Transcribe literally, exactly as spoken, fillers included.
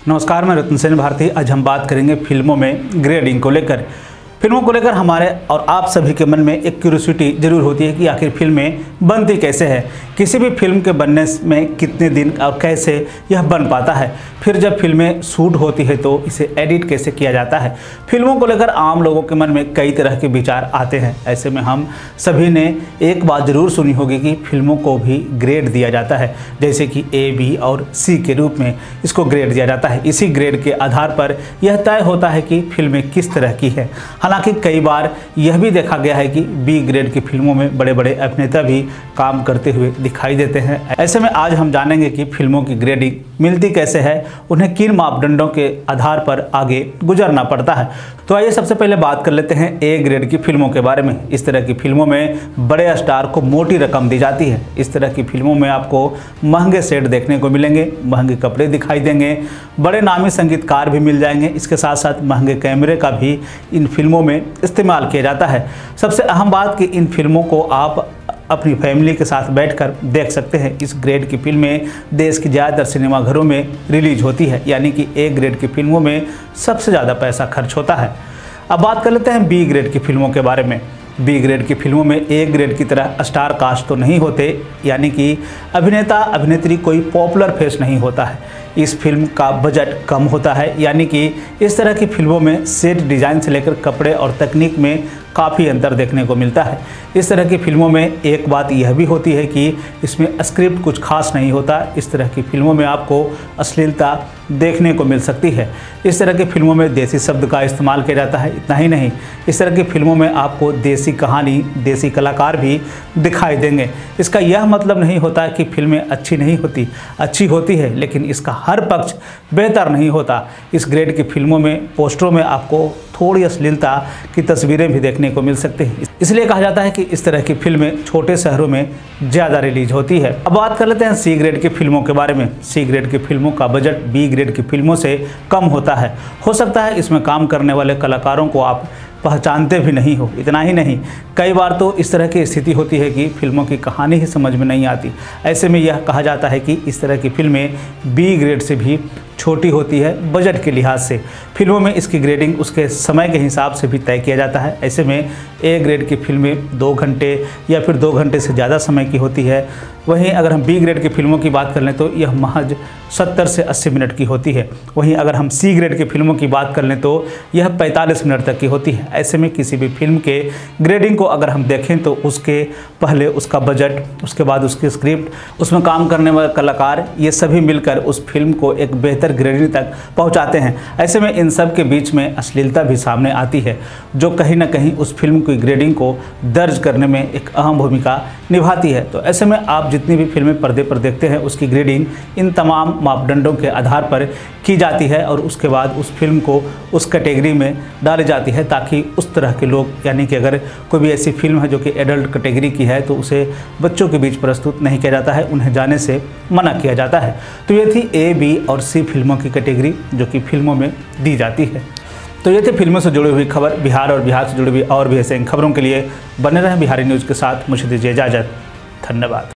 नमस्कार, मैं रतन सेन भारती। आज हम बात करेंगे फिल्मों में ग्रेडिंग को लेकर। फिल्मों को लेकर हमारे और आप सभी के मन में एक क्यूरियोसिटी जरूर होती है कि आखिर फिल्में बनती कैसे है, किसी भी फिल्म के बनने में कितने दिन और कैसे यह बन पाता है, फिर जब फिल्में शूट होती है तो इसे एडिट कैसे किया जाता है। फिल्मों को लेकर आम लोगों के मन में कई तरह के विचार आते हैं। ऐसे में हम सभी ने एक बात जरूर सुनी होगी कि फिल्मों को भी ग्रेड दिया जाता है, जैसे कि ए, बी और सी के रूप में इसको ग्रेड दिया जाता है। इसी ग्रेड के आधार पर यह तय होता है कि फिल्में किस तरह की है। हालांकि कई बार यह भी देखा गया है कि बी ग्रेड की फिल्मों में बड़े बड़े अभिनेता भी काम करते हुए दिखाई देते हैं। ऐसे में आज हम जानेंगे कि फिल्मों की ग्रेडिंग मिलती कैसे है, उन्हें किन मापदंडों के आधार पर आगे गुजरना पड़ता है। तो आइए सबसे पहले बात कर लेते हैं ए ग्रेड की फिल्मों के बारे में। इस तरह की फिल्मों में बड़े स्टार को मोटी रकम दी जाती है। इस तरह की फिल्मों में आपको महंगे सेट देखने को मिलेंगे, महंगे कपड़े दिखाई देंगे, बड़े नामी संगीतकार भी मिल जाएंगे। इसके साथ साथ महंगे कैमरे का भी इन फिल्मों में इस्तेमाल किया जाता है। सबसे अहम बात कि इन फिल्मों को आप अपनी फैमिली के साथ बैठकर देख सकते हैं। इस ग्रेड की फिल्में देश की ज़्यादातर सिनेमाघरों में रिलीज होती है, यानी कि ए ग्रेड की फिल्मों में सबसे ज़्यादा पैसा खर्च होता है। अब बात कर लेते हैं बी ग्रेड की फिल्मों के बारे में। बी ग्रेड की फिल्मों में ए ग्रेड की तरह स्टार कास्ट तो नहीं होते, यानी कि अभिनेता अभिनेत्री कोई पॉपुलर फेस नहीं होता है। इस फिल्म का बजट कम होता है, यानी कि इस तरह की फिल्मों में सेट डिज़ाइन से लेकर कपड़े और तकनीक में काफ़ी अंतर देखने को मिलता है। इस तरह की फिल्मों में एक बात यह भी होती है कि इसमें स्क्रिप्ट कुछ खास नहीं होता। इस तरह की फिल्मों में आपको अश्लीलता देखने को मिल सकती है। इस तरह की फिल्मों में देसी शब्द का इस्तेमाल किया जाता है। इतना ही नहीं, इस तरह की फिल्मों में आपको देसी कहानी, देसी कलाकार भी दिखाई देंगे। इसका यह मतलब नहीं होता कि फिल्में अच्छी नहीं होती, अच्छी होती है, लेकिन इसका हर पक्ष बेहतर नहीं होता। इस ग्रेड की फिल्मों में पोस्टरों में आपको थोड़ी अश्लीलता की तस्वीरें भी देखने को मिल सकती हैं। इसलिए कहा जाता है कि इस तरह की फिल्में छोटे शहरों में ज़्यादा रिलीज होती है। अब बात कर लेते हैं सी ग्रेड की फिल्मों के बारे में। सी ग्रेड की फिल्मों का बजट बी ग्रेड की फिल्मों से कम होता है। हो सकता है इसमें काम करने वाले कलाकारों को आप पहचानते भी नहीं हो। इतना ही नहीं, कई बार तो इस तरह की स्थिति होती है कि फिल्मों की कहानी ही समझ में नहीं आती। ऐसे में यह कहा जाता है कि इस तरह की फिल्में बी ग्रेड से भी छोटी होती है बजट के लिहाज से। फिल्मों में इसकी ग्रेडिंग उसके समय के हिसाब से भी तय किया जाता है। ऐसे में ए ग्रेड की फिल्में दो घंटे या फिर दो घंटे से ज़्यादा समय की होती है। वहीं अगर हम बी ग्रेड की फिल्मों की बात कर लें तो यह महज सत्तर से अस्सी मिनट की होती है। वहीं अगर हम सी ग्रेड की फिल्मों की बात कर लें तो यह पैंतालीस मिनट तक की होती है। ऐसे में किसी भी फिल्म के ग्रेडिंग को अगर हम देखें तो उसके पहले उसका बजट, उसके बाद उसकी स्क्रिप्ट, उसमें काम करने वाले कलाकार, ये सभी मिलकर उस फिल्म को एक बेहतर ग्रेडिंग तक पहुंचाते हैं। ऐसे में इन सब के बीच में अश्लीलता भी सामने आती है, जो कहीं ना कहीं उस फिल्म की ग्रेडिंग को दर्ज करने में एक अहम भूमिका निभाती है। तो ऐसे में आप जितनी भी फिल्में पर्दे पर देखते हैं उसकी ग्रेडिंग इन तमाम मापदंडों के आधार पर की जाती है और उसके बाद उस फिल्म को उस कैटेगरी में डाली जाती है, ताकि उस तरह के लोग, यानी कि अगर कोई भी ऐसी फिल्म है जो कि एडल्ट कैटेगरी की है तो उसे बच्चों के बीच प्रस्तुत नहीं किया जाता है, उन्हें जाने से मना किया जाता है। तो ये थी ए, बी और सी फिल्मों की कैटेगरी जो कि फिल्मों में दी जाती है। तो ये थे फिल्मों से जुड़ी हुई खबर। बिहार और बिहार से जुड़ी हुई और भी ऐसे खबरों के लिए बने रहें बिहारी न्यूज़ के साथ। मुझे दीजिए इजाज़त। धन्यवाद।